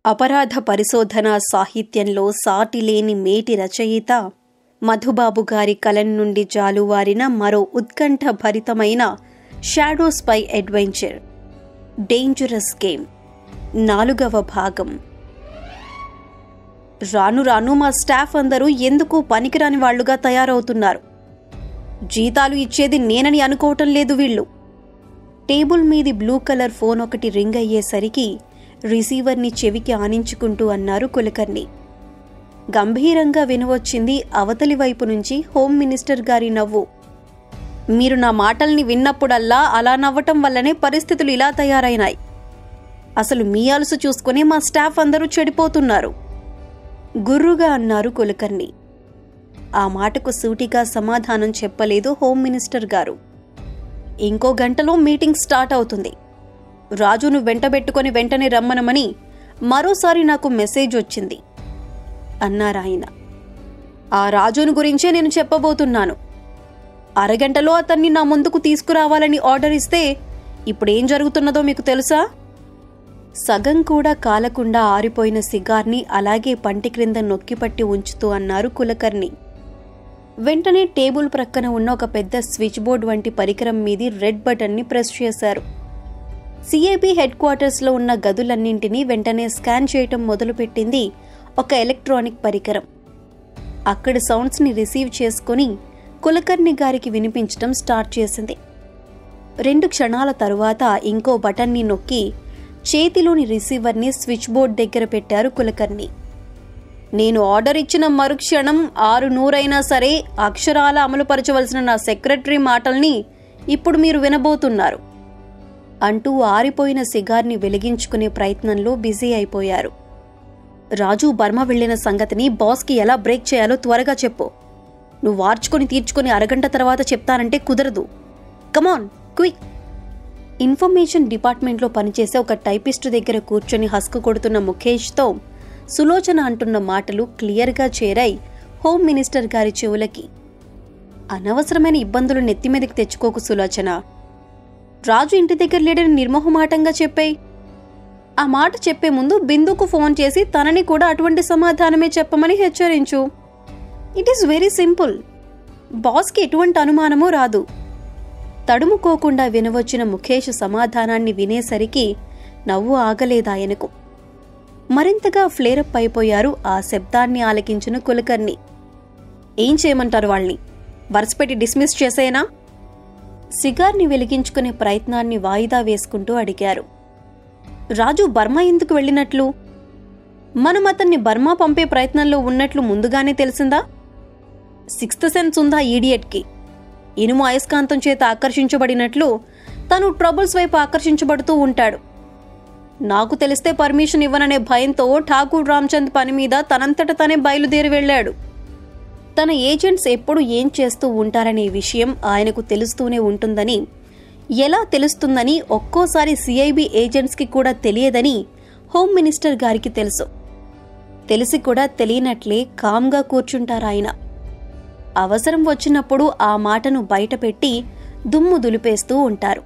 అపరాధ పరిశోధన సాహిత్యంలో సాటిలేని మేటి రచయిత మధుబాబు గారి కలం నుండి జాలువారిన మరో ఉత్కంఠ భరితమైన shadow spy adventure dangerous game 4వ భాగం. రాను రాను మా స్టాఫ్ అందరూ ఎందుకు పనికిరాని వాళ్లుగా తయారవుతున్నారు. జీతాలు ఇచ్చేది నేనని అనుకోవటం లేదు వీళ్ళు. టేబుల్ మీది బ్లూ కలర్ ఫోన్ ఒకటి రింగ్ అయ్యేసరికి రిసీవర్ని చెవికి ఆనించుకుంటూ అన్నారు కులకర్ణి. గంభీరంగా వినవచ్చింది అవతలి వైపు నుంచి హోమ్ మినిస్టర్ గారి నవ్వు. మీరు నా మాటల్ని విన్నప్పుడల్లా అలా నవ్వటం వల్లనే పరిస్థితులు ఇలా తయారైనాయి. అసలు మీ అలుసు చూసుకుని మా స్టాఫ్ అందరూ చెడిపోతున్నారు గుర్రుగా అన్నారు కులకర్ణి. ఆ మాటకు సూటిగా సమాధానం చెప్పలేదు హోమ్ మినిస్టర్ గారు. ఇంకో గంటలో మీటింగ్ స్టార్ట్ అవుతుంది. రాజును వెంటబెట్టుకొని వెంటనే రమ్మనమని మరోసారి నాకు మెసేజ్ వచ్చింది అన్నారాయన. ఆ రాజును గురించే నేను చెప్పబోతున్నాను. అరగంటలో అతన్ని నా ముందుకు తీసుకురావాలని ఆర్డర్ ఇస్తే ఇప్పుడేం జరుగుతున్నదో మీకు తెలుసా? సగం కూడా కాలకుండా ఆరిపోయిన సిగార్ని అలాగే పంటి క్రింద నొక్కిపట్టి ఉంచుతూ అన్నారు కులకర్ణి. వెంటనే టేబుల్ ప్రక్కన ఉన్న ఒక పెద్ద స్విచ్ బోర్డ్ వంటి పరికరం మీది రెడ్ బటన్ని ప్రెస్ చేశారు. సిఐబి హెడ్ క్వార్టర్స్లో ఉన్న గదులన్నింటినీ వెంటనే స్కాన్ చేయటం మొదలుపెట్టింది ఒక ఎలక్ట్రానిక్ పరికరం. అక్కడి సౌండ్స్ని రిసీవ్ చేసుకుని కులకర్ణి గారికి వినిపించటం స్టార్ట్ చేసింది. 2 క్షణాల తరువాత ఇంకో బటన్ని నొక్కి చేతిలోని రిసీవర్ని స్విచ్ బోర్డ్ దగ్గర పెట్టారు కులకర్ణి. నేను ఆర్డర్ ఇచ్చిన మరుక్షణం 600 సరే అక్షరాల అమలుపరచవలసిన నా సెక్రటరీ మాటల్ని ఇప్పుడు మీరు వినబోతున్నారు అంటూ ఆరిపోయిన సిగార్ని వెలిగించుకునే ప్రయత్నంలో బిజీ అయిపోయారు. రాజు బర్మా వెళ్లిన సంగతిని బాస్కి ఎలా బ్రేక్ చేయాలో త్వరగా చెప్పు. నువ్వు వార్చుకొని తీర్చుకొని అరగంట తర్వాత చెప్తానంటే కుదరదు. Come on quick. ఇన్ఫర్మేషన్ డిపార్ట్మెంట్లో పనిచేసే ఒక టైపిస్ట్ దగ్గర కూర్చొని హస్కు కొడుతున్న ముఖేష్తో సులోచన అంటున్న మాటలు క్లియర్గా చేరాయి హోమ్ మినిస్టర్ గారి చెవులకి. అనవసరమైన ఇబ్బందులు నెత్తిమీదకి తెచ్చుకోకు సులోచన. రాజు ఇంటి దగ్గర లేడని నిర్మోహమాటంగా చెప్పేయి. ఆ మాట చెప్పే ముందు బిందుకు ఫోన్ చేసి తనని కూడా అటువంటి సమాధానమే చెప్పమని హెచ్చరించు. It is very simple. బాస్కి ఎటువంటి అనుమానమూ రాదు. తడుముకోకుండా వినవచ్చిన ముఖేష్ సమాధానాన్ని వినేసరికి నవ్వు ఆగలేదాయనకు. మరింతగా ఫ్లేరప్ అయిపోయారు ఆ శబ్దాన్ని ఆలకించిన కులకర్ణి. ఏం చేయమంటారు వాళ్ళని? వరుసపెట్టి డిస్మిస్ చేసేనా? సిగార్ని వెలిగించుకునే ప్రయత్నాన్ని వాయిదా వేసుకుంటూ అడిగారు. రాజు బర్మా ఎందుకు వెళ్ళినట్లు? మనం అతన్ని బర్మా పంపే ప్రయత్నంలో ఉన్నట్లు ముందుగానే తెలిసిందా? 6th సెన్స్ ఉందా ఈడియట్కి? ఇనుము అయస్కాంతం చేత ఆకర్షించబడినట్లు తను ట్రబుల్స్ వైపు ఆకర్షించబడుతూ ఉంటాడు. నాకు తెలిస్తే పర్మిషన్ ఇవ్వననే భయంతో ఠాకూర్ రామ్చంద్ పని మీద తనంతట తనే బయలుదేరి వెళ్లాడు. తన ఏజెంట్స్ ఎప్పుడు ఏం చేస్తూ ఉంటారనే విషయం ఆయనకు తెలుస్తూనే ఉంటుందని, ఎలా తెలుస్తుందని ఒక్కోసారి సిఐబి ఏజెంట్స్కి కూడా తెలియదని హోమ్ మినిస్టర్ గారికి తెలుసు. తెలిసి కూడా తెలియనట్లే కామ్గా కూర్చుంటారాయన. అవసరం వచ్చినప్పుడు ఆ మాటను బయటపెట్టి దుమ్ము దులిపేస్తూ ఉంటారు.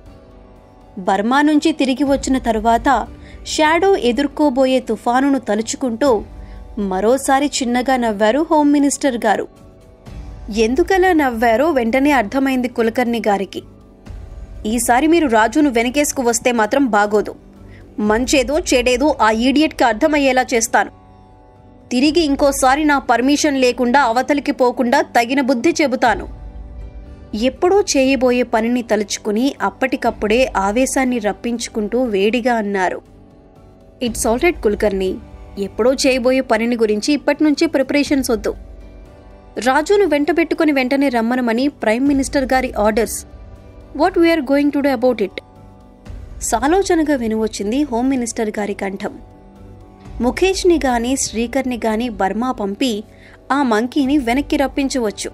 బర్మా నుంచి తిరిగి వచ్చిన తరువాత షాడో ఎదుర్కోబోయే తుఫానును తలుచుకుంటూ మరోసారి చిన్నగా నవ్వారు హోమ్ మినిస్టర్ గారు. ఎందుకలా నవ్వారో వెంటనే అర్థమైంది కులకర్ణి గారికి. ఈసారి మీరు రాజును వెనకేసుకు వస్తే మాత్రం బాగోదు. మంచేదో చెడేదో ఆ ఈడియట్కి అర్థమయ్యేలా చేస్తాను. తిరిగి ఇంకోసారి నా పర్మిషన్ లేకుండా అవతలికి పోకుండా తగిన బుద్ధి చెబుతాను. ఎప్పుడో చేయబోయే పనిని తలుచుకుని అప్పటికప్పుడే ఆవేశాన్ని రప్పించుకుంటూ వేడిగా అన్నారు. It's all right Kulkarni. ఎప్పుడో చేయబోయే పనిని గురించి ఇప్పటి నుంచే ప్రిపరేషన్స్ వద్దు. రాజును వెంటబెట్టుకుని వెంటనే రమ్మనమని ప్రైమ్ మినిస్టర్ గారి orders. What we're going to do about it? సాలోచనగా వినవచ్చింది హోమ్ మినిస్టర్ గారి కంఠం. ముఖేష్ని గాని శ్రీకర్ని గాని బర్మా పంపి ఆ మంకీని వెనక్కి రప్పించవచ్చు.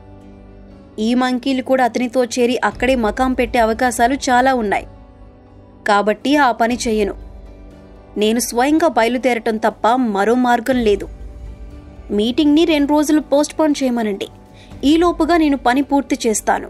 ఈ మంకీలు కూడా అతనితో చేరి అక్కడే మకాం పెట్టే అవకాశాలు చాలా ఉన్నాయి. కాబట్టి ఆ పని చెయ్యను. నేను స్వయంగా బయలుదేరటం తప్ప మరో మార్గం లేదు. మీటింగ్ని 2 రోజులు పోస్ట్పోన్ చేయమనండి. ఈలోపుగా నేను పని పూర్తి చేస్తాను.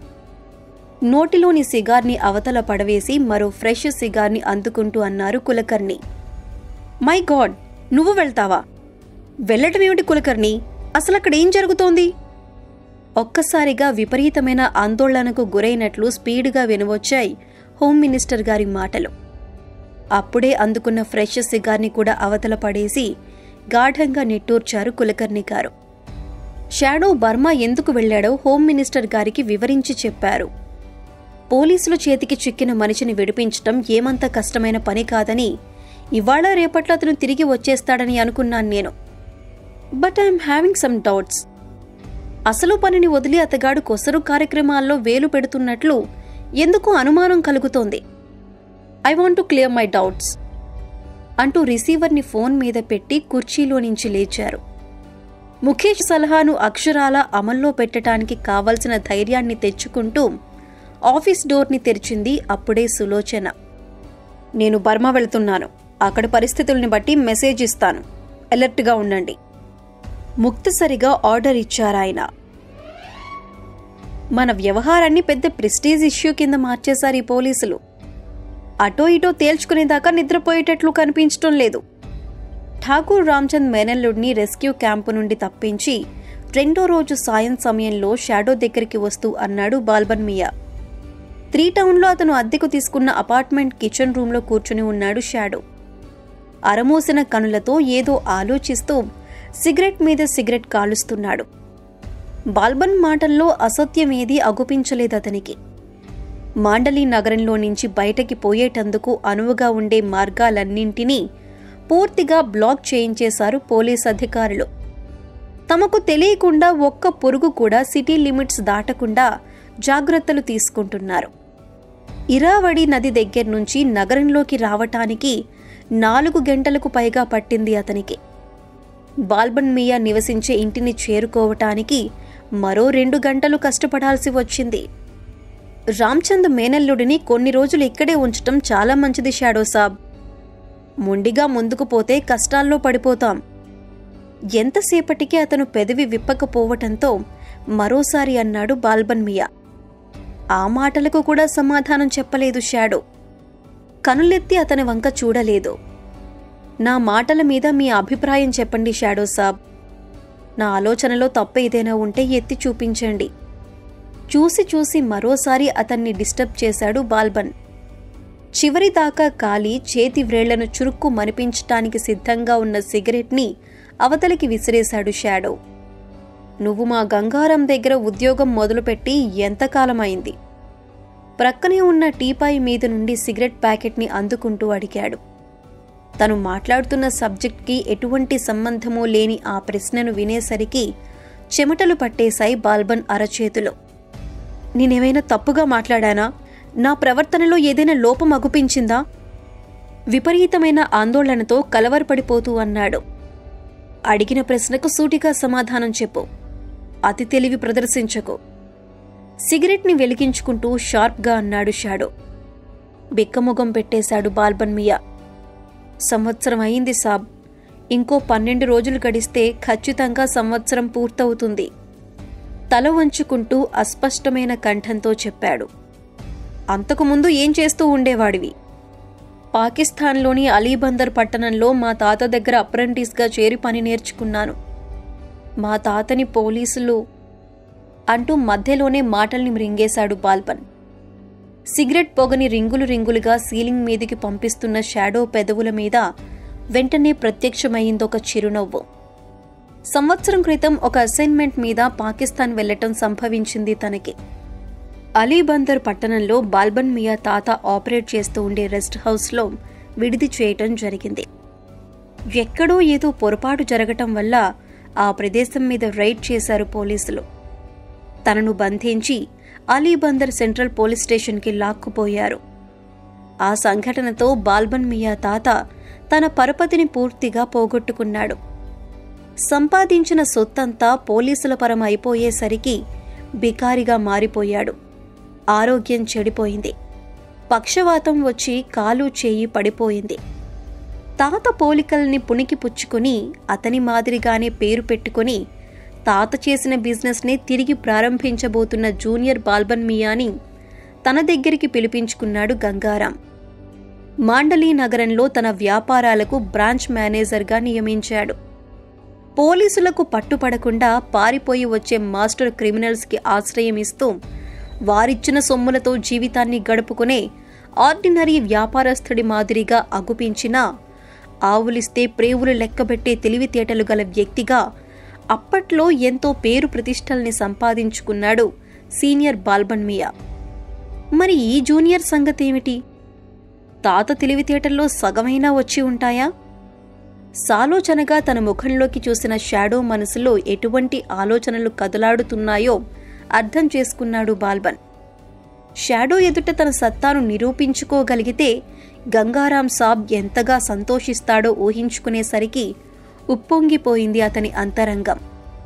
నోటిలోని సిగార్ని అవతల పడవేసి మరో ఫ్రెష్ సిగార్ని అందుకుంటూ అన్నారు కులకర్ణి. మై గాడ్, నువ్వు వెళ్తావా? వెళ్ళటమేమిటి కులకర్ణి? అసలక్కడేం జరుగుతోంది? ఒక్కసారిగా విపరీతమైన ఆందోళనకు గురైనట్లు స్పీడ్గా వినవచ్చాయి హోమ్ మినిస్టర్ గారి మాటలు. అప్పుడే అందుకున్న ఫ్రెష్ సిగార్ని కూడా అవతల పడేసి గాఢంగా నిట్టూర్చారు కులకర్ణి గారు. షాడో బర్మా ఎందుకు వెళ్లాడో హోమ్ మినిస్టర్ గారికి వివరించి చెప్పారు. పోలీసుల చేతికి చిక్కిన మనిషిని విడిపించటం ఏమంత కష్టమైన పని కాదని, ఇవాళ రేపట్లో అతను తిరిగి వచ్చేస్తాడని అనుకున్నాను నేను. But I'm having some doubts. అసలు పనిని వదిలి అతగాడు కొసరు కార్యక్రమాల్లో వేలు పెడుతున్నట్లు ఎందుకు అనుమానం కలుగుతోంది. I want to clear my doubts అంటూ రిసీవర్ని ఫోన్ మీద పెట్టి కుర్చీలో నుంచి లేచారు. ముఖేష్ సలహాను అక్షరాలా అమల్లో పెట్టడానికి కావలసిన ధైర్యాన్ని తెచ్చుకుంటూ ఆఫీస్ డోర్ని తెరిచింది అప్పుడే సులోచన. నేను బర్మా వెళ్తున్నాను. అక్కడ పరిస్థితుల్ని బట్టి మెసేజ్ ఇస్తాను. అలర్ట్గా ఉండండి. ముక్తసరిగా ఆర్డర్ ఇచ్చారాయన. మన వ్యవహారాన్ని పెద్ద ప్రెస్టీజ్ ఇష్యూ కింద మార్చేశారు ఈ పోలీసులు. అటో ఇటో తేల్చుకునేదాకా నిద్రపోయేటట్లు కనిపించటం లేదు. ఠాకూర్ రామ్చంద్ మేనల్లుడిని రెస్క్యూ క్యాంపు నుండి తప్పించి 2వ రోజు సాయం సమయంలో షాడో దగ్గరికి వస్తూ అన్నాడు బాల్బన్ మియా. 3 టౌన్లో అతను అద్దెకు తీసుకున్న అపార్ట్మెంట్ కిచెన్ రూంలో కూర్చుని ఉన్నాడు షాడో. అరమూసిన కనులతో ఏదో ఆలోచిస్తూ సిగరెట్ మీద సిగరెట్ కాలుస్తున్నాడు. బాల్బన్ మాటల్లో అసత్యమేదీ అగుపించలేదతనికి. మాండలీ నగరంలో నుంచి బయటకి పోయేటందుకు అనువుగా ఉండే మార్గాలన్నింటినీ పూర్తిగా బ్లాక్ చేయించేశారు పోలీస్ అధికారులు. తమకు తెలియకుండా ఒక్క పురుగు కూడా సిటీ లిమిట్స్ దాటకుండా జాగ్రత్తలు తీసుకుంటున్నారు. ఇరావడి నది దగ్గర నుంచి నగరంలోకి రావటానికి 4 గంటలకు పైగా పట్టింది అతనికి. బాల్బన్ మియా నివసించే ఇంటిని చేరుకోవటానికి మరో 2 గంటలు కష్టపడాల్సి వచ్చింది. రామ్చంద్ మేనల్లుడిని కొన్ని రోజులు ఇక్కడే ఉంచటం చాలా మంచిది షాడో సాబ్. మొండిగా ముందుకు పోతే కష్టాల్లో పడిపోతాం. ఎంతసేపటికి అతను పెదవి విప్పకపోవటంతో మరోసారి అన్నాడు బాల్బన్ మియా. ఆ మాటలకు కూడా సమాధానం చెప్పలేదు షాడో. కనులెత్తి అతని వంక చూడలేదు. నా మాటల మీద మీ అభిప్రాయం చెప్పండి షాడో సాబ్. నా ఆలోచనలో తప్పు ఏదైనా ఉంటే ఎత్తి చూపించండి. చూసి చూసి మరోసారి అతన్ని డిస్టర్బ్ చేశాడు బాల్బన్. చివరిదాకా కాలి చేతి వ్రేళ్లను చురుక్కు మనిపించటానికి సిద్ధంగా ఉన్న సిగరెట్ని అవతలికి విసిరేశాడు షాడో. నువ్వు మా గంగారం దగ్గర ఉద్యోగం మొదలుపెట్టి ఎంతకాలమైంది? ప్రక్కనే ఉన్న టీపాయి మీద నుండి సిగరెట్ ప్యాకెట్ని అందుకుంటూ అడిగాడు. తను మాట్లాడుతున్న సబ్జెక్ట్కి ఎటువంటి సంబంధమూ లేని ఆ ప్రశ్నను వినేసరికి చెమటలు పట్టేశాయి బాల్బన్ అరచేతులో. నేనేమైనా తప్పుగా మాట్లాడానా? నా ప్రవర్తనలో ఏదైనా లోపం అగుపించిందా? విపరీతమైన ఆందోళనతో కలవరపడిపోతూ అన్నాడు. అడిగిన ప్రశ్నకు సూటిగా సమాధానం చెప్పు. అతి తెలివి ప్రదర్శించకు. సిగరెట్ని వెలిగించుకుంటూ షార్ప్గా అన్నాడు షాడో. బిక్కముఖం పెట్టేశాడు బాల్బన్ మియా. సంవత్సరం అయింది సాబ్. ఇంకో 12 రోజులు గడిస్తే ఖచ్చితంగా సంవత్సరం పూర్తవుతుంది. తల వంచుకుంటూ అస్పష్టమైన కంఠంతో చెప్పాడు. అంతకుముందు ఏం చేస్తూ ఉండేవాడివి? పాకిస్తాన్లోని అలీబందర్ పట్టణంలో మా తాత దగ్గర అప్రెంటిస్గా చేరి పని నేర్చుకున్నాను. మా తాతని పోలీసులు అంటూ మధ్యలోనే మాటల్ని మ్రింగేశాడు బాల్బన్. సిగరెట్ పొగని రింగులు రింగులుగా సీలింగ్ మీదికి పంపిస్తున్న షాడో పెదవుల మీద వెంటనే ప్రత్యక్షమైందొక చిరునవ్వు. సంవత్సరం క్రితం ఒక అసైన్మెంట్ మీద పాకిస్తాన్ వెళ్లటం సంభవించింది తనకి. అలీబందర్ పట్టణంలో బాల్బన్ మియా తాత ఆపరేట్ చేస్తూ ఉండే రెస్ట్ హౌస్లో విడిది చేయటం జరిగింది. ఎక్కడో ఏదో పొరపాటు జరగటం వల్ల ఆ ప్రదేశం మీద రైడ్ చేశారు పోలీసులు. తనను బంధించి అలీబందర్ సెంట్రల్ పోలీస్ స్టేషన్కి లాక్కుపోయారు. ఆ సంఘటనతో బాల్బన్ మియా తాత తన పరపతిని పూర్తిగా పోగొట్టుకున్నాడు. సంపాదించిన సొత్తంతా పోలీసుల పరం అయిపోయేసరికి బికారిగా మారిపోయాడు. ఆరోగ్యం చెడిపోయింది. పక్షవాతం వచ్చి కాలు చేయి పడిపోయింది. తాత పోలికల్ని పుణికి పుచ్చుకుని అతని మాదిరిగానే పేరు పెట్టుకుని తాత చేసిన బిజినెస్ని తిరిగి ప్రారంభించబోతున్న జూనియర్ బాల్బన్ మియాని తన దగ్గరికి పిలిపించుకున్నాడు గంగారాం. మాండలీ నగరంలో తన వ్యాపారాలకు బ్రాంచ్ మేనేజర్గా నియమించాడు. పోలీసులకు పట్టుపడకుండా పారిపోయి వచ్చే మాస్టర్ క్రిమినల్స్కి ఆశ్రయం ఇస్తూ వారిచ్చిన సొమ్ములతో జీవితాన్ని గడుపుకునే ఆర్డినరీ వ్యాపారస్తుడి మాదిరిగా అగుపించినా ఆవులిస్తే ప్రేవులు లెక్కబెట్టే తెలివితేటలు గల వ్యక్తిగా అప్పట్లో ఎంతో పేరు ప్రతిష్టల్ని సంపాదించుకున్నాడు సీనియర్ బాల్బన్ మియా. మరి ఈ జూనియర్ సంగతేమిటి? తాత తెలివితేటల్లో సగమైనా వచ్చి ఉంటాయా? సాలోచనగా తన ముఖంలోకి చూసిన షాడో మనసులో ఎటువంటి ఆలోచనలు కదలాడుతున్నాయో అర్థం చేసుకున్నాడు బాల్బన్. షాడో ఎదుట తన సత్తాను నిరూపించుకోగలిగితే గంగారాం సాబ్ ఎంతగా సంతోషిస్తాడో ఊహించుకునేసరికి ఉప్పొంగిపోయింది అతని అంతరంగం.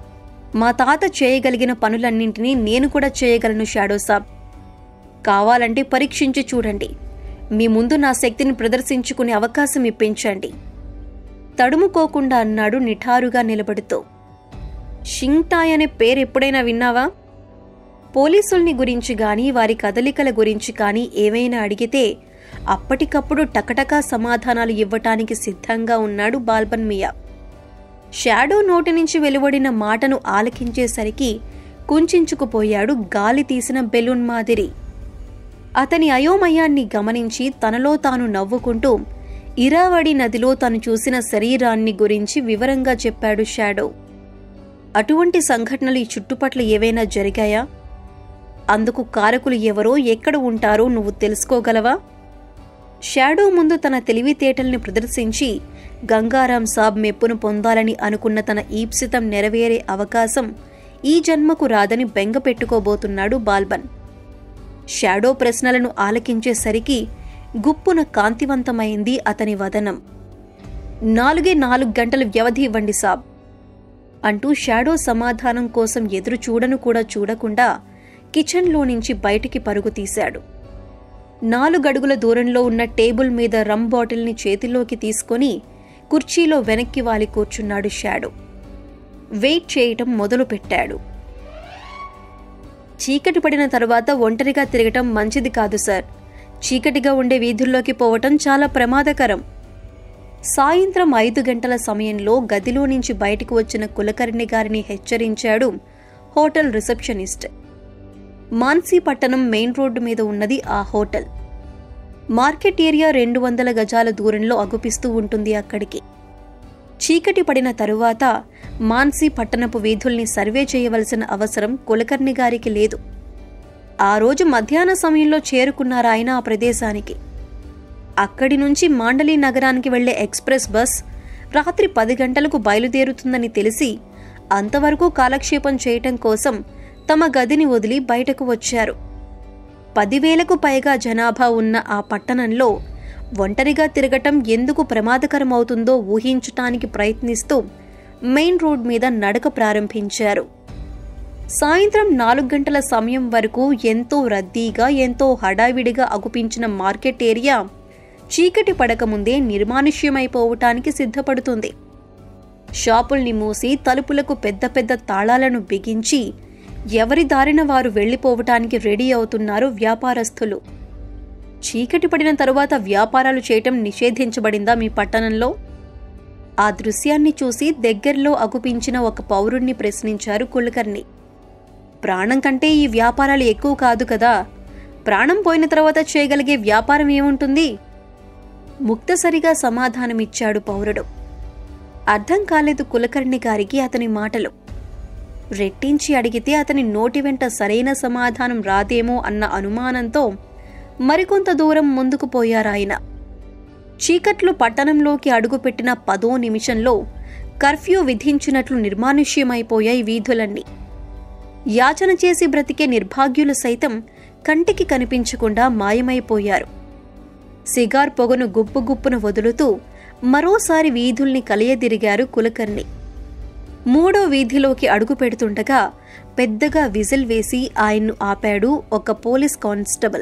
మా తాత చేయగలిగిన పనులన్నింటినీ నేను కూడా చేయగలను షాడో సాబ్. కావాలంటే పరీక్షించి చూడండి. మీ ముందు నా శక్తిని ప్రదర్శించుకునే అవకాశం ఇప్పించండి. తడుముకోకుండా అన్నాడు నిఠారుగా నిలబడుతూ. షింగ్టాయ్ అనే పేరు ఎప్పుడైనా విన్నావా? పోలీసుల్ని గురించి గాని వారి కదలికల గురించి కానీ ఏవైనా అడిగితే అప్పటికప్పుడు టకటకా సమాధానాలు ఇవ్వటానికి సిద్ధంగా ఉన్నాడు బాల్బన్ మియా. షాడో నోటి నుంచి వెలువడిన మాటను ఆలకించేసరికి కుంచుకుపోయాడు గాలి తీసిన బెలూన్ మాదిరి. అతని అయోమయాన్ని గమనించి తనలో తాను నవ్వుకుంటూ ఇరావడి నదిలో తను చూసిన శరీరాన్ని గురించి వివరంగా చెప్పాడు షాడో. అటువంటి సంఘటనలు ఈ చుట్టుపట్ల ఏవైనా జరిగాయా? అందుకు కారకులు ఎవరో, ఎక్కడ ఉంటారో నువ్వు తెలుసుకోగలవా? షాడో ముందు తన తెలివితేటల్ని ప్రదర్శించి గంగారాం సాబ్ మెప్పును పొందాలని అనుకున్న తన ఈప్సితం నెరవేరే అవకాశం ఈ జన్మకు రాదని బెంగ పెట్టుకోబోతున్నాడు బాల్బన్. షాడో ప్రశ్నలను ఆలకించేసరికి గుప్పున కాంతివంతమైంది అతని వదనం. 4 గంటల వ్యవధి ఇవ్వండి సాబ్ అంటూ షాడో సమాధానం కోసం ఎదురు చూడను కూడా చూడకుండా కిచెన్లో నుంచి బయటికి పరుగు తీశాడు. 4 అడుగుల దూరంలో ఉన్న టేబుల్ మీద రమ్ బాటిల్ని చేతిలోకి తీసుకొని కుర్చీలో వెనక్కి వాలి కూర్చున్నాడు షాడో. వెయిట్ చేయటం మొదలుపెట్టాడు. చీకటి పడిన తరువాత ఒంటరిగా తిరగటం మంచిది కాదు సార్. చీకటిగా ఉండే వీధుల్లోకి పోవటం చాలా ప్రమాదకరం. సాయంత్రం 5 గంటల సమయంలో గదిలో నుంచి బయటకు వచ్చిన కులకర్ణి గారిని హెచ్చరించాడు హోటల్ రిసెప్షనిస్ట్. మాన్సీ పట్టణం మెయిన్ రోడ్డు మీద ఉన్నది ఆ హోటల్. మార్కెట్ ఏరియా 200 గజాల దూరంలో అగుపిస్తూ ఉంటుంది అక్కడికి. చీకటి పడిన తరువాత మాన్సీ పట్టణపు వీధుల్ని సర్వే చేయవలసిన అవసరం కులకర్ణి గారికి లేదు. ఆ రోజు మధ్యాహ్న సమయంలో చేరుకున్నారాయన ఆ ప్రదేశానికి. అక్కడి నుంచి మాండలీ నగరానికి వెళ్లే ఎక్స్ప్రెస్ బస్ రాత్రి 10 గంటలకు బయలుదేరుతుందని తెలిసి అంతవరకు కాలక్షేపం చేయటం కోసం తమ గదిని వదిలి బయటకు వచ్చారు. 10,000కు పైగా జనాభా ఉన్న ఆ పట్టణంలో ఒంటరిగా తిరగటం ఎందుకు ప్రమాదకరమవుతుందో ఊహించటానికి ప్రయత్నిస్తూ మెయిన్ రోడ్ మీద నడక ప్రారంభించారు. సాయంత్రం 4 గంటల సమయం వరకు ఎంతో రద్దీగా, ఎంతో హడావిడిగా అగుపించిన మార్కెట్ ఏరియా చీకటి పడకముందే నిర్మానుష్యమైపోవటానికి సిద్ధపడుతుంది. షాపుల్ని మూసి తలుపులకు పెద్ద పెద్ద తాళాలను బిగించి ఎవరి దారిన వారు వెళ్లిపోవటానికి రెడీ అవుతున్నారు వ్యాపారస్తులు. చీకటి పడిన తరువాత వ్యాపారాలు చేయటం నిషేధించబడిందా మీ పట్టణంలో? ఆ దృశ్యాన్ని చూసి దగ్గర్లో అగుపించిన ఒక పౌరుణ్ణి ప్రశ్నించారు కులకర్ణి. ప్రాణం కంటే ఈ వ్యాపారాలు ఎక్కువ కాదు కదా. ప్రాణం పోయిన తర్వాత చేయగలిగే వ్యాపారం ఏముంటుంది? ముక్తసరిగా సమాధానమిచ్చాడు పౌరుడు. అర్థం కాలేదు కులకర్ణి గారికి అతని మాటలు. రెట్టించి అడిగితే అతని నోటి వెంట సరైన సమాధానం రాదేమో అన్న అనుమానంతో మరికొంత దూరం ముందుకు పోయారాయన. చీకట్లు పట్టణంలోకి అడుగుపెట్టిన 10వ నిమిషంలో కర్ఫ్యూ విధించినట్లు నిర్మానుష్యమైపోయాయి వీధులన్నీ. యాచన చేసి బ్రతికే నిర్భాగ్యులు సైతం కంటికి కనిపించకుండా మాయమైపోయారు. సిగార్ పొగను గుప్పుగుప్పున వదులుతూ మరోసారి వీధుల్ని కలియదిరిగారు కులకర్ణి. 3వ వీధిలోకి అడుగు పెడుతుండగా పెద్దగా విజిల్ వేసి ఆయన్ను ఆపాడు ఒక పోలీస్ కానిస్టేబుల్.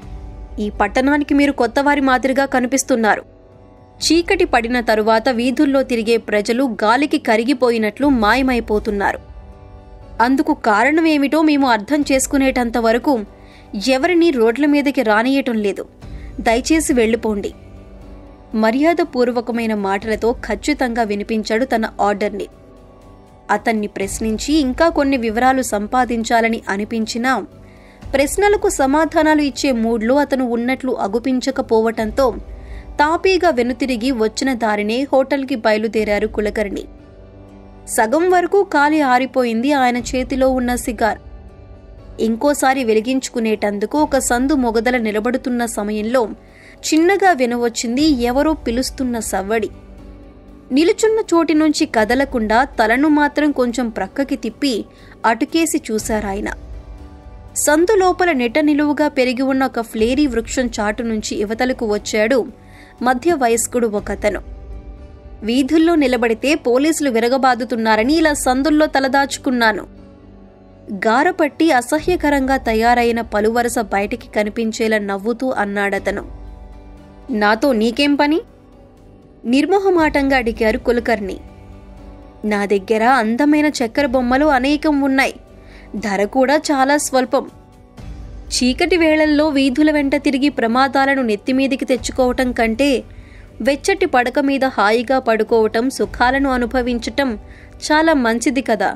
ఈ పట్టణానికి మీరు కొత్తవారి మాదిరిగా కనిపిస్తున్నారు. చీకటి పడిన తరువాత వీధుల్లో తిరిగే ప్రజలు గాలికి కరిగిపోయినట్లు మాయమైపోతున్నారు. అందుకు కారణమేమిటో మేము అర్థం చేసుకునేటంత వరకు ఎవరినీ రోడ్ల మీదకి రానియటం లేదు. దయచేసి వెళ్ళిపోండి మర్యాదపూర్వకమైన మాటలతో ఖచ్చితంగా వినిపించాడు తన ఆర్డర్ని. అతన్ని ప్రశ్నించి ఇంకా కొన్ని వివరాలు సంపాదించాలని అనిపించినా ప్రశ్నలకు సమాధానాలు ఇచ్చే మూడ్లో అతను ఉన్నట్లు అగుపించకపోవటంతో తాపీగా వెనుతిరిగి వచ్చిన దారినే హోటల్కి బయలుదేరారు కులకర్ణి. సగం వరకు కాలి ఆరిపోయింది ఆయన చేతిలో ఉన్న సిగార్. ఇంకోసారి వెలిగించుకునేటందుకు ఒక సందు మొగదల నిలబడుతున్న సమయంలో చిన్నగా వినవచ్చింది ఎవరో పిలుస్తున్న సవ్వడి. నిలుచున్న చోటి నుంచి కదలకుండా తలను మాత్రం కొంచెం ప్రక్కకి తిప్పి అటుకేసి చూశారాయన. సందు లోపల నెట నిలువుగా పెరిగి ఉన్న ఒక ఫ్లేరీ వృక్షం చాటు నుంచి యువతలకు వచ్చాడు మధ్య వయస్కుడు ఒకతను. వీధుల్లో నిలబడితే పోలీసులు విరగబాదుతున్నారని ఇలా సందుల్లో తలదాచుకున్నాను. గారపట్టి అసహ్యకరంగా తయారైన పలువరస బయటికి కనిపించేలా నవ్వుతూ అన్నాడతను. నాతో నీకేం పని? నిర్మోహమాటంగా అడిగారు కులకర్ణి. నా దగ్గర అందమైన చక్కెర బొమ్మలు అనేకం ఉన్నాయి. ధర కూడా చాలా స్వల్పం. చీకటి వేళల్లో వీధుల వెంట తిరిగి ప్రమాదాలను నెత్తిమీదికి తెచ్చుకోవటం కంటే వెచ్చటి పడక మీద హాయిగా పడుకోవటం, సుఖాలను అనుభవించటం చాలా మంచిది కదా.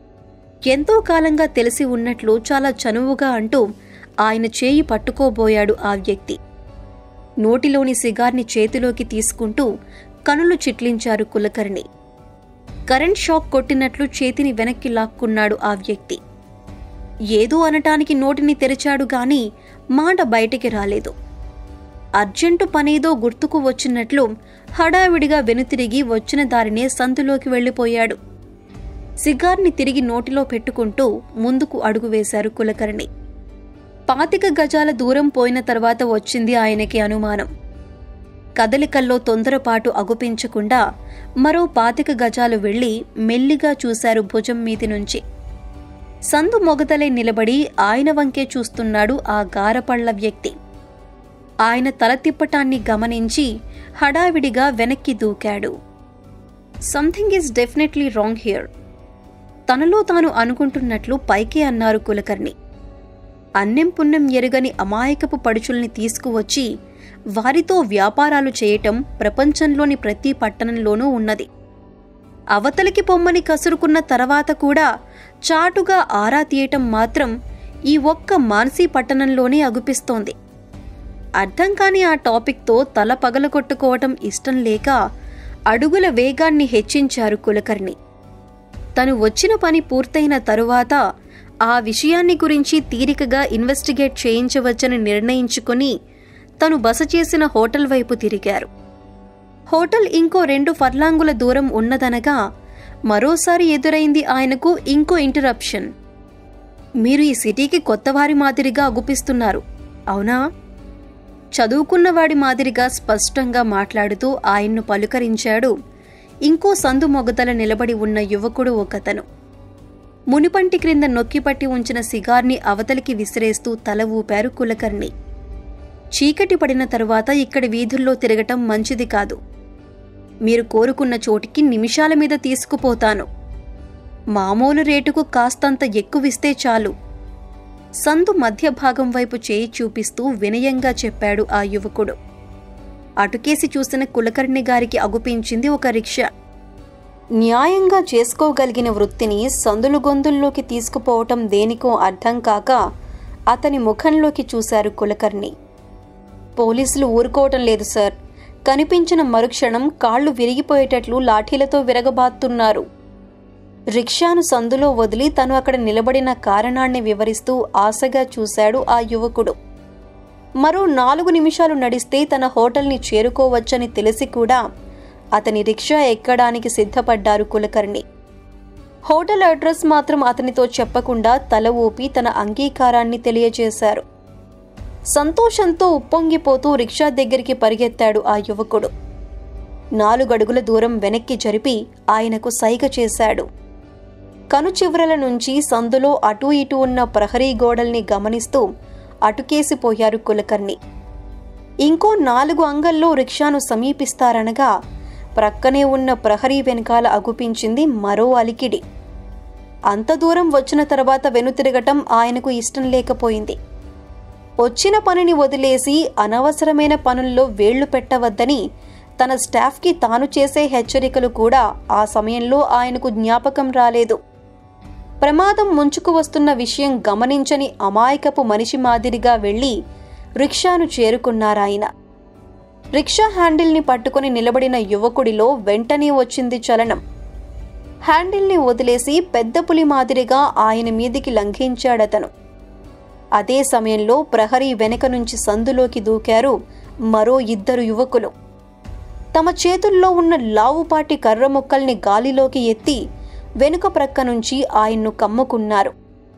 ఎంతో కాలంగా తెలిసి ఉన్నట్లు చాలా చనువుగా అంటూ ఆయన చేయి పట్టుకోబోయాడు ఆ వ్యక్తి. నోటిలోని సిగార్ని చేతిలోకి తీసుకుంటూ కనులు చిట్లించారు కులకర్ణి. కరెంట్ షాక్ కొట్టినట్లు చేతిని వెనక్కి లాక్కున్నాడు ఆ వ్యక్తి. ఏదో అనటానికి నోటిని తెరిచాడు గాని మాట బయటికి రాలేదు. అర్జెంటు పనేదో గుర్తుకు వచ్చినట్లు హడావిడిగా వెనుతిరిగి వచ్చిన దారినే సందులోకి వెళ్లిపోయాడు. సిగార్ని తిరిగి నోటిలో పెట్టుకుంటూ ముందుకు అడుగు వేశారు కులకర్ణి. 25 గజాల దూరం పోయిన తర్వాత వచ్చింది ఆయనకి అనుమానం. కదలికల్లో తొందరపాటు అగుపించకుండా మరో 25 గజాలు వెళ్లి మెల్లిగా చూశారు భుజం మీది నుంచి. సందు మొగతలై నిలబడి ఆయన వంకే చూస్తున్నాడు ఆ గారపళ్ల వ్యక్తి. ఆయన తల తిప్పటాన్ని గమనించి హడావిడిగా వెనక్కి దూకాడు. Something is definitely wrong here. తనలో తాను అనుకుంటున్నట్లు పైకే అన్నారు కులకర్ణి. అన్నెం పుణ్యం ఎరుగని అమాయకపు పడుచుల్ని తీసుకువచ్చి వారితో వ్యాపారాలు చేయటం ప్రపంచంలోని ప్రతి పట్టణంలోనూ ఉన్నది. అవతలికి పొమ్మని కసురుకున్న తర్వాత కూడా చాటుగా ఆరా తీయటం మాత్రం ఈ ఒక్క మాన్సీ పట్టణంలోనే అగుపిస్తోంది. అర్థం కాని ఆ టాపిక్తో తల పగలగొట్టుకోవటం ఇష్టం లేక అడుగుల వేగాన్ని హెచ్చించారు కులకర్ణి. తను వచ్చిన పని పూర్తయిన తరువాత ఆ విషయాన్ని గురించి తీరికగా ఇన్వెస్టిగేట్ చేయించవచ్చని నిర్ణయించుకుని తను బస చేసిన హోటల్ వైపు తిరిగారు. హోటల్ ఇంకో 2 ఫర్లాంగుల దూరం ఉన్నదనగా మరోసారి ఎదురైంది ఆయనకు ఇంకో ఇంటరప్షన్. మీరు ఈ సిటీకి కొత్తవారి మాదిరిగా అగుపిస్తున్నారు, అవునా? చదువుకున్నవాడి మాదిరిగా స్పష్టంగా మాట్లాడుతూ ఆయన్ను పలుకరించాడు ఇంకో సందు మొగతల నిలబడి ఉన్న యువకుడు ఒకతను. మునిపంటి క్రింద నొక్కిపట్టి ఉంచిన సిగార్ని అవతలికి విసిరేస్తూ తల ఊపారు కులకర్ణి. చీకటి పడిన తరువాత ఇక్కడి వీధుల్లో తిరగటం మంచిది కాదు. మీరు కోరుకున్న చోటికి నిమిషాల మీద తీసుకుపోతాను. మామూలు రేటుకు కాస్తంత ఎక్కువిస్తే చాలు. సందు మధ్య భాగం వైపు చేయి చూపిస్తూ వినయంగా చెప్పాడు ఆ యువకుడు. అటుకేసి చూసిన కులకర్ణి గారికి అగుపించింది ఒక రిక్షా. న్యాయంగా చేసుకోగలిగిన వృత్తిని సందులు గొంతుల్లోకి తీసుకుపోవటం దేనికో అర్థం కాక అతని ముఖంలోకి చూశారు కులకర్ణి. పోలీసులు ఊరుకోవటం లేదు సార్. కనిపించిన మరుక్షణం కాళ్లు విరిగిపోయేటట్లు లాఠీలతో విరగబాతున్నారు. రిక్షాను సందులో వదిలి తను అక్కడ నిలబడిన కారణాన్ని వివరిస్తూ ఆశగా చూశాడు ఆ యువకుడు. మరో 4 నిమిషాలు నడిస్తే తన హోటల్ని చేరుకోవచ్చని తెలిసి కూడా అతని రిక్షా ఎక్కడానికి సిద్ధపడ్డారు కులకర్ణి. హోటల్ అడ్రస్ మాత్రం అతనితో చెప్పకుండా తల ఊపి తన అంగీకారాన్ని తెలియజేశారు. సంతోషంతో ఉప్పొంగిపోతూ రిక్షా దగ్గరికి పరిగెత్తాడు ఆ యువకుడు. 4 అడుగుల దూరం వెనక్కి జరిపి ఆయనకు సైగ చేశాడు. కనుచివరల నుంచి సందులో అటూ ఇటూ ఉన్న ప్రహరీ గోడల్ని గమనిస్తూ అటుకేసిపోయారు కులకర్ణి. ఇంకో 4 అంగల్లో రిక్షాను సమీపిస్తారనగా ప్రక్కనే ఉన్న ప్రహరీ వెనకాల అగుపించింది మరో అలికిడి. అంత దూరం వచ్చిన తర్వాత వెనుతిరగటం ఆయనకు ఇష్టం లేకపోయింది. వచ్చిన పనిని వదిలేసి అనవసరమైన పనుల్లో వేళ్లు పెట్టవద్దని తన స్టాఫ్కి తాను చేసే హెచ్చరికలు కూడా ఆ సమయంలో ఆయనకు జ్ఞాపకం రాలేదు. ప్రమాదం ముంచుకు వస్తున్న విషయం గమనించని అమాయకపు మనిషి మాదిరిగా వెళ్లి రిక్షాను చేరుకున్నారాయన. రిక్షా హ్యాండిల్ని పట్టుకుని నిలబడిన యువకుడిలో వెంటనే వచ్చింది చలనం. హ్యాండిల్ని వదిలేసి పెద్ద పులి మాదిరిగా ఆయన మీదికి లంఘించాడతను. అదే సమయంలో ప్రహరీ వెనక నుంచి సందులోకి దూకారు మరో 2 యువకులు. తమ చేతుల్లో ఉన్న లావుపాటి కర్ర ముక్కల్ని గాలిలోకి ఎత్తి వెనుక ప్రక్క నుంచి ఆయన్ను కమ్ముకున్నారు.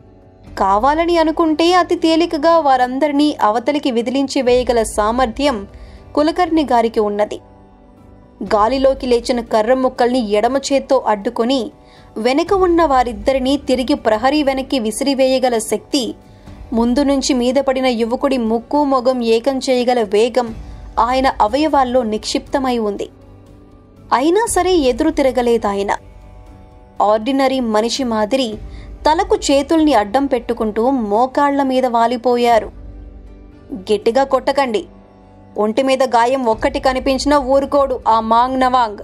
కావాలని అనుకుంటే అతి తేలికగా వారందరినీ అవతలికి విదిలించి వేయగల సామర్థ్యం కులకర్ణి గారికి ఉన్నది. గాలిలోకి లేచిన కర్ర ముక్కల్ని ఎడమ చేత్తో అడ్డుకొని వెనక ఉన్న వారిద్దరినీ తిరిగి ప్రహరీ వెనక్కి విసిరివేయగల శక్తి, ముందు నుంచి మీద పడిన యువకుడి ముక్కు మొగం ఏకం చేయగల వేగం ఆయన అవయవాల్లో నిక్షిప్తమై ఉంది. అయినా సరే ఎదురు తిరగలేదాయన. ఆర్డినరీ మనిషి మాదిరి తలకు చేతుల్ని అడ్డం పెట్టుకుంటూ మోకాళ్ల మీద వాలిపోయారు. గట్టిగా కొట్టకండి, ఒంటి మీద గాయం ఒక్కటి కనిపించినా ఊరుకోడు ఆ మాంగ్ నవాంగ్.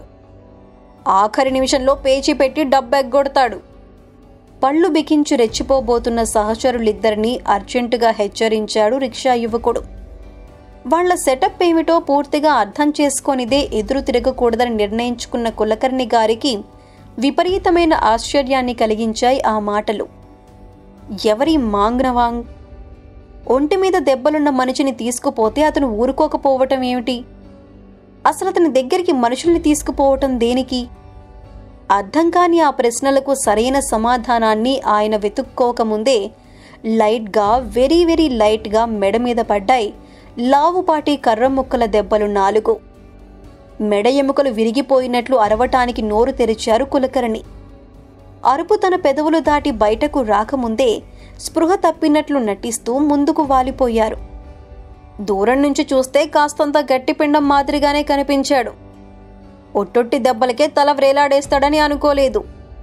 ఆఖరి నిమిషంలో పేచీ పెట్టి డబ్బెగ్గొడతాడు. పళ్ళు బిగించి రెచ్చిపోబోతున్న సహచరులిద్దరినీ అర్జెంటుగా హెచ్చరించాడు రిక్షా యువకుడు. వాళ్ల సెటప్ ఏమిటో పూర్తిగా అర్థం చేసుకొనిదే ఎదురు తిరగకూడదని నిర్ణయించుకున్న కులకర్ణి గారికి విపరీతమైన ఆశ్చర్యాన్ని కలిగించాయి ఆ మాటలు. ఎవరి మాంగ్ నవాంగ్? ఒంటి మీద దెబ్బలున్న మనిషిని తీసుకుపోతే అతను ఊరుకోకపోవటం ఏమిటి? అసలు అతని దగ్గరికి మనుషుల్ని తీసుకుపోవటం దేనికి? అర్థం కాని ఆ ప్రశ్నలకు సరైన సమాధానాన్ని ఆయన వెతుక్కోకముందే లైట్గా, వెరీ వెరీ లైట్గా మెడ మీద పడ్డాయి లావుపాటి కర్ర ముక్కల దెబ్బలు 4. మెడ ఎముకలు విరిగిపోయినట్లు అరవటానికి నోరు తెరిచారు కులకర్ణి. అరుపు తన పెదవులు దాటి బయటకు రాకముందే స్పృహ తప్పినట్లు నటిస్తూ ముందుకు వాలిపోయారు. దూరం నుంచి చూస్తే కాస్తంత గట్టిపిండం మాదిరిగానే కనిపించాడు. ఒట్టొట్టి దెబ్బలకే తల వ్రేలాడేస్తాడని అనుకోలేదు.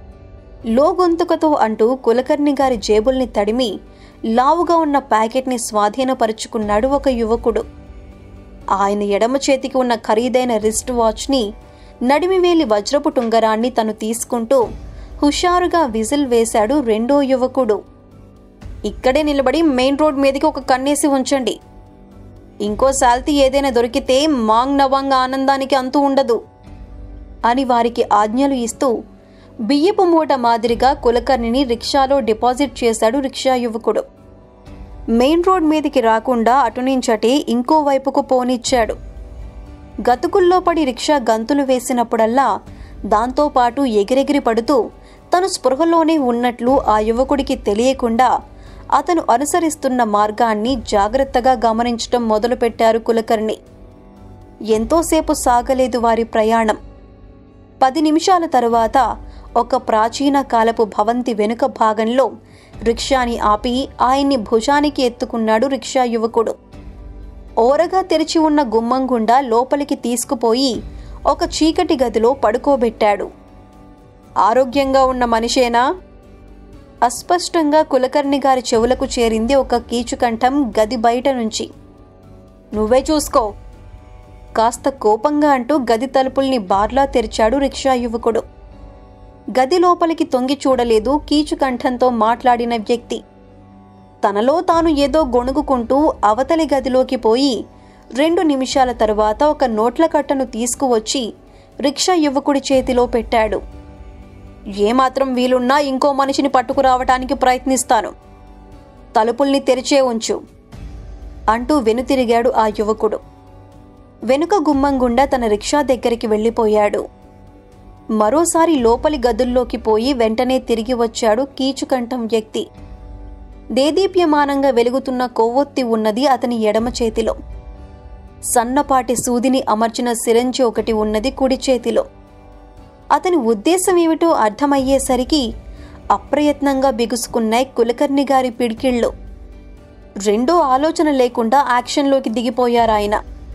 లోగొంతుకతో అంటూ కులకర్ణి గారి జేబుల్ని తడిమి లావుగా ఉన్న ప్యాకెట్ని స్వాధీనపరుచుకున్నాడు ఒక యువకుడు. ఆయన ఎడమ చేతికి ఉన్న ఖరీదైన రిస్ట్ వాచ్ని, నడిమివేలి వజ్రపు టుంగరాన్ని తను తీసుకుంటూ హుషారుగా విజిల్ వేశాడు రెండో యువకుడు. ఇక్కడే నిలబడి మెయిన్ రోడ్ మీదకి ఒక కన్నేసి ఉంచండి. ఇంకో సాల్తీ ఏదైనా దొరికితే మాంగ్ నవాంగ్ ఆనందానికి అంతు ఉండదు అని వారికి ఆజ్ఞలు ఇస్తూ బియ్యపు మూట మాదిరిగా కులకర్ణిని రిక్షాలో డిపాజిట్ చేశాడు రిక్షా యువకుడు. మెయిన్ రోడ్ మీదికి రాకుండా అటునుంచటే ఇంకో వైపుకు పోనిచ్చాడు. గతుకుల్లో పడి రిక్షా గంతులు వేసినప్పుడల్లా దాంతోపాటు ఎగిరెగిరి పడుతూ తను స్పృహలోనే ఉన్నట్లు ఆ యువకుడికి తెలియకుండా అతను అనుసరిస్తున్న మార్గాన్ని జాగ్రత్తగా గమనించటం మొదలుపెట్టారు కులకర్ణి. ఎంతోసేపు సాగలేదు వారి ప్రయాణం. 10 నిమిషాల తరువాత ఒక ప్రాచీన కాలపు భవంతి వెనుక భాగంలో రిక్షాని ఆపి ఆయన్ని భుజానికి ఎత్తుకున్నాడు రిక్షా యువకుడు. ఓరగా తెరిచి ఉన్న గుమ్మం గుండా లోపలికి తీసుకుపోయి ఒక చీకటి గదిలో పడుకోబెట్టాడు. ఆరోగ్యంగా ఉన్న మనిషేనా? అస్పష్టంగా కులకర్ణి గారి చెవులకు చేరింది ఒక కీచుకంఠం గది బయట నుంచి. నువ్వే చూసుకో కాస్త కోపంగా అంటూ గది తలుపుల్ని బార్లా తెరిచాడు రిక్షా యువకుడు. గది లోపలికి తొంగి చూడలేదు కీచుకంఠంతో మాట్లాడిన వ్యక్తి. తనలో తాను ఏదో గొణుగుకుంటూ అవతలి గదిలోకి పోయి 2 నిమిషాల తరువాత ఒక నోట్ల కట్టను తీసుకువచ్చి రిక్షా యువకుడి చేతిలో పెట్టాడు. ఏమాత్రం వీలున్నా ఇంకో మనిషిని పట్టుకురావటానికి ప్రయత్నిస్తాను. తలుపుల్ని తెరిచే ఉంచు అంటూ వెనుతిరిగాడు ఆ యువకుడు. వెనుక గుమ్మం గుండా తన రిక్షా దగ్గరికి వెళ్ళిపోయాడు. మరోసారి లోపలి గదుల్లోకి పోయి వెంటనే తిరిగి వచ్చాడు కీచుకంఠం వ్యక్తి. దేదీప్యమానంగా వెలుగుతున్న కొవ్వొత్తి ఉన్నది అతని ఎడమ చేతిలో. సన్నపాటి సూదిని అమర్చిన సిరంజి ఒకటి ఉన్నది కుడి చేతిలో. అతని ఉద్దేశం ఏమిటో అర్థమయ్యేసరికి అప్రయత్నంగా బిగుసుకున్నాయి కులకర్ణి గారి పిడికిళ్ళు. రెండో ఆలోచన లేకుండా యాక్షన్లోకి దిగిపోయారాయన.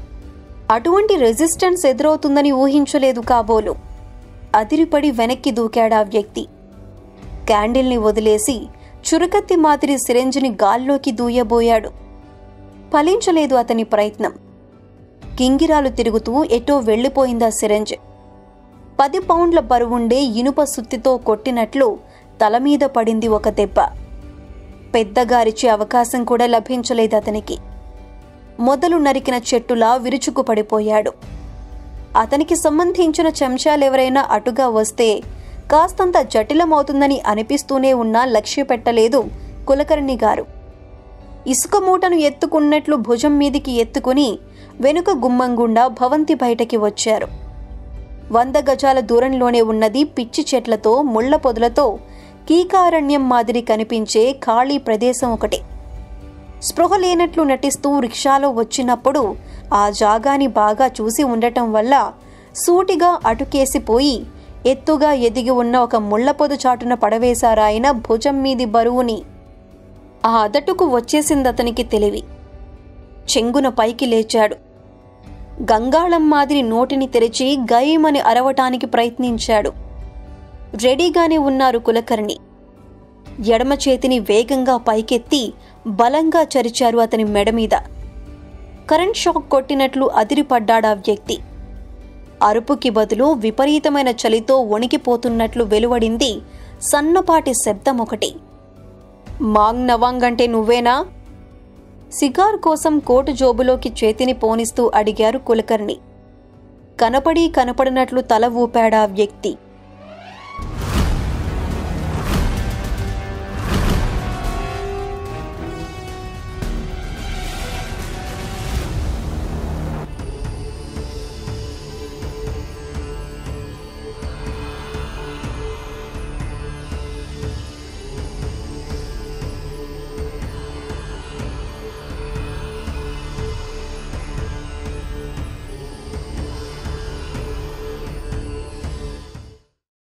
అటువంటి రెసిస్టెన్స్ ఎదురవుతుందని ఊహించలేదు కాబోలు. అదిరిపడి వెనక్కి దూకాడా వ్యక్తి. క్యాండిల్ని వదిలేసి చురకత్తి మాదిరి సిరెంజిని గాల్లోకి దూయబోయాడు. ఫలించలేదు అతని ప్రయత్నం. గింగిరాలు తిరుగుతూ ఎటో వెళ్లిపోయిందా సిరంజ్. 10 పౌండ్ల బరువుండే ఇనుప సుత్తితో కొట్టినట్లు తలమీద పడింది ఒక దెబ్బ. పెద్దగారిచే అవకాశం కూడా లభించలేదు అతనికి. మొదలు నరికిన చెట్టులా విరుచుకు పడిపోయాడు. అతనికి సంబంధించిన చెంచాలెవరైనా అటుగా వస్తే కాస్తంత జటిలమవుతుందని అనిపిస్తూనే ఉన్నా లక్ష్య పెట్టలేదు కులకర్ణి గారు. ఇసుక మూటను ఎత్తుకున్నట్లు భుజం మీదికి ఎత్తుకుని వెనుక గుమ్మం గుండా భవంతి బయటకి వచ్చారు. 100 గజాల దూరంలోనే ఉన్నది పిచ్చి చెట్లతో ముళ్ల పొదలతో కీకారణ్యం మాదిరి కనిపించే ఖాళీ ప్రదేశం ఒకటి. స్పృహ లేనట్లు నటిస్తూ రిక్షాలో వచ్చినప్పుడు ఆ జాగాని బాగా చూసి ఉండటం వల్ల సూటిగా అటుకేసిపోయి ఎత్తుగా ఎదిగి ఉన్న ఒక ముళ్లపొద చాటున పడవేశారాయన భుజం మీది బరువుని. ఆ అదటుకు వచ్చేసిందతనికి తెలివి. చెంగున పైకి లేచాడు. గంగాళం మాదిరి నోటిని తెరిచి గయమని అరవటానికి ప్రయత్నించాడు. రెడీగానే ఉన్నారు కులకర్ణి. ఎడమ చేతిని వేగంగా పైకెత్తి బలంగా చరిచారు అతని మెడమీద. కరెంట్ షాక్ కొట్టినట్లు అదిరిపడ్డాడా వ్యక్తి. అరుపుకి బదులు విపరీతమైన చలితో వణికిపోతున్నట్లు వెలువడింది సన్నపాటి శబ్దం ఒకటి. మాంగ్ నవాంగ్ అంటే నువ్వేనా? సిగార్ కోసం కోటు జోబులోకి చేతిని పోనిస్తూ అడిగారు కులకర్ణి. కనపడి కనపడినట్లు తల ఊపాడా వ్యక్తి.